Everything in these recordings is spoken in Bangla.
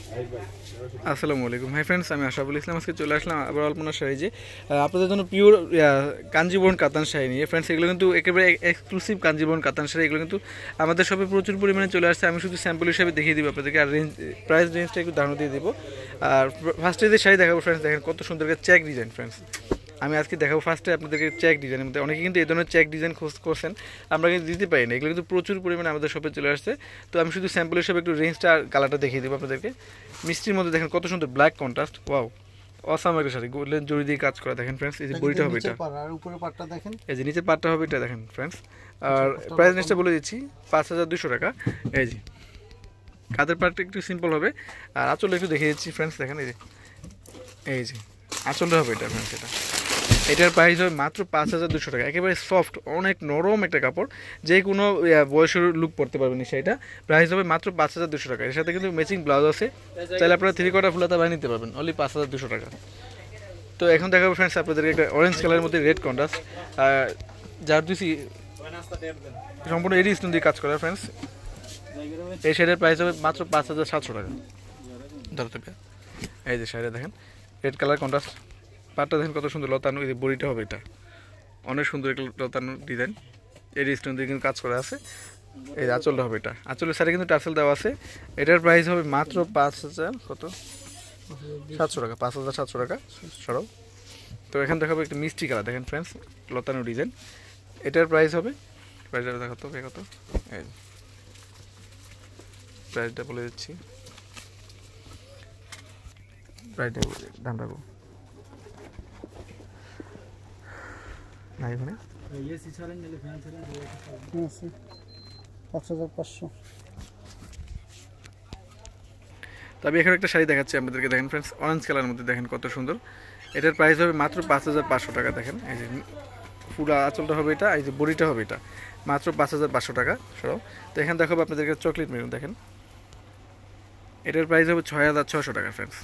আসসালামু আলাইকুম। হাই ফ্রেন্ডস, আমি আশাফুল ইসলাম। আজকে চলে আসলাম আবার আলপনা শাড়ি যে আপনাদের জন্য পিওর কাঞ্জিবরণ কাতান শাড়ি নিয়ে। ফ্রেন্ডস, এগুলো কিন্তু একেবারে এক্সক্লুসিভ কাঞ্জিবরণ কাতান শাড়ি। এগুলো কিন্তু আমাদের শপে প্রচুর পরিমাণে চলে আসছে। আমি শুধু স্যাম্পল হিসাবে দেখিয়ে দিব আপনাদেরকে, আর প্রাইস রেঞ্জটা একটু ধারণা দিয়ে দিব। আর ফার্স্টে যে শাড়ি দেখাবো ফ্রেন্ডস, দেখেন কত সুন্দর চেক ডিজাইন। ফ্রেন্ডস, আমি আজকে দেখাবো ফার্স্টে আপনাদেরকে চেক ডিজাইনের মধ্যে। অনেকে কিন্তু এই ধরনের চেক ডিজাইন খোঁজ করছেন, আমরা কিন্তু দিতে পারি না। এগুলো কিন্তু প্রচুর পরিমাণে আমাদের শপে চলে আসছে। তো আমি শুধু স্যাম্পল হিসেবে একটু রেঞ্জটা আর কালারটা দেখিয়ে দেবো আপনাদেরকে। মিষ্টির মধ্যে দেখেন কত সুন্দর ব্ল্যাক কন্ট্রাস্ট, ওয়াও অসাম একটা শাড়ি, গোল্ডেন জরি দিয়ে কাজ করা। দেখেন ফ্রেন্ডস, এই যে বডিটা হবে এটা, আর উপরে পাটটা দেখেন, এই যে নিচের পাটটা হবে এটা দেখেন ফ্রেন্ডস। আর প্রাইস রেঞ্জটা বলে দিচ্ছি 5200 টাকা। এই যে কাঁধের পাটটা একটু সিম্পল হবে, আর আঁচলটা একটু দেখিয়ে দিচ্ছি ফ্রেন্ডস। দেখেন এই যে আঁচলটা হবে এটা ফ্রেন্ডস। এটার প্রাইস হবে মাত্র 5200 টাকা। একেবারে সফট, অনেক নরম একটা কাপড়, যে কোনো বয়সের লুক পরতে পারবেন। সেটা প্রাইস হবে মাত্র 5200 টাকা। এর সাথে কিন্তু ম্যাচিং ব্লাউজ আছে, চাইলে আপনারা 3/4 ফুলাতা বানিয়ে নিতে পারবেন অনলি 5200 টাকা। তো এখন দেখাবো ফ্রেন্ডস আপনাদেরকে একটা অরেঞ্জ কালারের মধ্যে রেড কন্ট্রাস্ট, যার দুই সম্পূর্ণ এডি স্টোন দিয়ে কাজ করা ফ্রেন্ডস। এই শাড়ির প্রাইস হবে মাত্র 5700 টাকা। ধরতে পারে এই যে শাড়িটা দেখেন, রেড কালার কন্ট্রাস্ট, পাটটা দেখেন কত সুন্দর লতানো, এই যে বড়িটা হবে এটা অনেক সুন্দর একটা লতানো ডিজাইন, এডি স্টোন দিয়ে কিন্তু কাজ করা আছে। এই যে আঁচলটা হবে এটা, আঁচলের সাইডে কিন্তু টার্সেল দেওয়া আছে। এটার প্রাইস হবে মাত্র 5700 টাকা, 5700 টাকা সরব। তো এখানে দেখাবো একটা মিষ্টি কালার, দেখেন ফ্রেন্ডস লতানো ডিজাইন। এটার প্রাইস হবে, প্রাইসটা দেখাতো কত, এই প্রাইসটা বলে দিচ্ছি, প্রাইসটা দাম রাখবো না এখানে 5500। তবে এখানে একটা শাড়ি দেখাচ্ছি আপনাদেরকে, দেখেন ফ্রেন্ডস অরেঞ্জ কালারের মধ্যে, দেখেন কত সুন্দর। এটার প্রাইস হবে মাত্র 5500 টাকা। দেখেন এই যে পুরো আঁচলটা হবে এটা, এই যে বড়িটা হবে এটা মাত্র 5500 টাকা সরব। তো এখানে দেখাবো আপনাদেরকে চকলেট মেরুন, দেখেন এটার প্রাইস হবে 6600 টাকা ফ্রেন্ডস,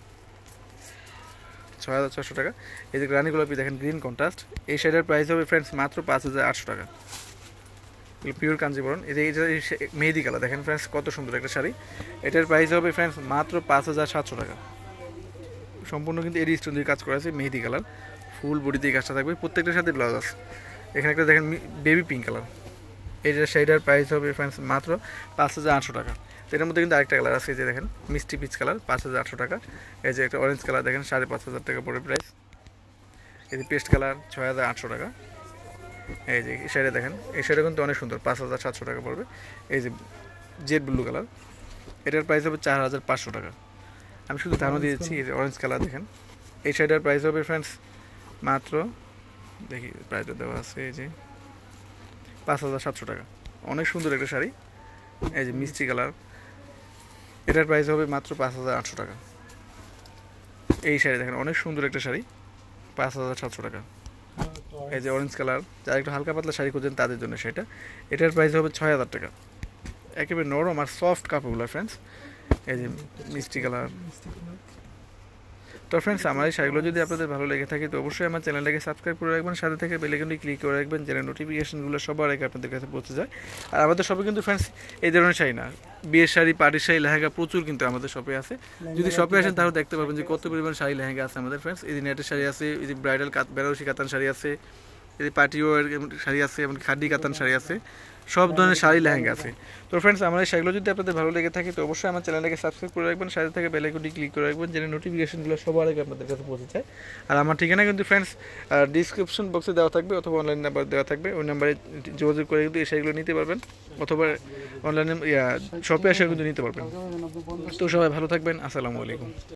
6600 টাকা। এই যে রানী গোলাপি দেখেন গ্রিন কন্ট্রাস্ট, এই শাড়ির প্রাইস হবে ফ্রেন্ডস মাত্র 5800 টাকা। পিওর কাঞ্জিবরণ। এই যে মেহেদি কালার দেখেন ফ্রেন্ডস কত সুন্দর একটা শাড়ি। এটার প্রাইস হবে ফ্রেন্ডস মাত্র 5700 টাকা। সম্পূর্ণ কিন্তু এডি স্টোন দিয়ে কাজ করা আছে, মেহেদি কালার, ফুল বডি দিয়ে কাজটা থাকবে, প্রত্যেকটার সাথে ব্লাউজ আছে। এখানে একটা দেখেন বেবি পিঙ্ক কালার, এই যে শাড়িটার প্রাইস হবে ফ্রেন্ডস মাত্র 5800 টাকা। তো এটার মধ্যে কিন্তু আরেকটা কালার আছে, এই যে দেখেন মিষ্টি পিচ কালার, 5800 টাকা। এই যে একটা অরেঞ্জ কালার দেখেন 5500 টাকা পড়ে প্রাইস। এই যে পেস্ট কালার 6800 টাকা। এই যে এই শাড়িটা দেখেন, এই শাড়িটা কিন্তু অনেক সুন্দর, 5700 টাকা পড়বে। এই যে জেড ব্লু কালার, এটার প্রাইস হবে 4500 টাকা। আমি শুধু ধারণা দিয়েছি। এই যে অরেঞ্জ কালার দেখেন, এই শাড়িটার প্রাইস হবে ফ্রেন্ডস মাত্র, দেখি প্রাইসটা দেওয়া আছে, এই যে 5700 টাকা। অনেক সুন্দর একটা শাড়ি, এই যে মিষ্টি কালার, এটার প্রাইস হবে মাত্র 5800 টাকা। এই শাড়ি দেখেন অনেক সুন্দর একটা শাড়ি, 5700 টাকা। এই যে অরেঞ্জ কালার, যারা একটু হালকা পাতলা শাড়ি খুঁজছেন তাদের জন্য সেটা। এটার প্রাইস হবে 6000 টাকা। একেবারে নরম আর সফট কাপড়গুলো ফ্রেন্ডস। এই যে মিষ্টি কালার। তো ফ্রেন্ডস, আমার এই শাড়িগুলো যদি আপনাদের ভালো লেগে থাকে তো অবশ্যই আমার চ্যানেলটাকে সাবস্ক্রাইব করে রাখবেন, সাথে থেকে বেল আইকনটি ক্লিক করে রাখবেন, যেন নোটিফিকেশনগুলো সবার আগে আপনাদের কাছে পৌঁছে যায়। আর আমাদের শপে কিন্তু ফ্রেন্ডস এই ধরনের শাড়ি না, বিয়ের শাড়ি, পার্টির শাড়ি, লেহেঙ্গা প্রচুর কিন্তু আমাদের শপে আছে। যদি শপে আসেন তাহলে দেখতে পারবেন যে কত পরিমাণ শাড়ি লেহেঙ্গা আছে আমাদের ফ্রেন্ডস। এই যে নেটের শাড়ি আছে, এই যে ব্রাইডাল বেনারসি কাতান শাড়ি আছে, এই যে পার্টি ওয়ার শাড়ি আছে, এমন খাদি কাতান শাড়ি আছে, সব ধরনের শাড়ি লেহেঙ্গা আছে। তো ফ্রেন্ডস, আমার এই শাড়িগুলো যদি আপনাদের ভালো লেগে থাকে তো অবশ্যই আমার চ্যানেলটাকে সাবস্ক্রাইব করে রাখবেন, সাথে থেকে বেল আইকনটি ক্লিক করে রাখবেন, যেন নোটিফিকেশনগুলো সবার আগে আপনাদের কাছে পৌঁছে যায়। আর আমার ঠিকানা কিন্তু ফ্রেন্ডস ডিসক্রিপশন বক্সে দেওয়া থাকবে, অথবা অনলাইন নাম্বার দেওয়া থাকবে, ওই নাম্বারে যোগাযোগ করে কিন্তু এই শাড়িগুলো নিতে পারবেন, অথবা অনলাইনে শপে এসে কিন্তু নিতে পারবেন। তো সবাই ভালো থাকবেন, আসসালামু আলাইকুম।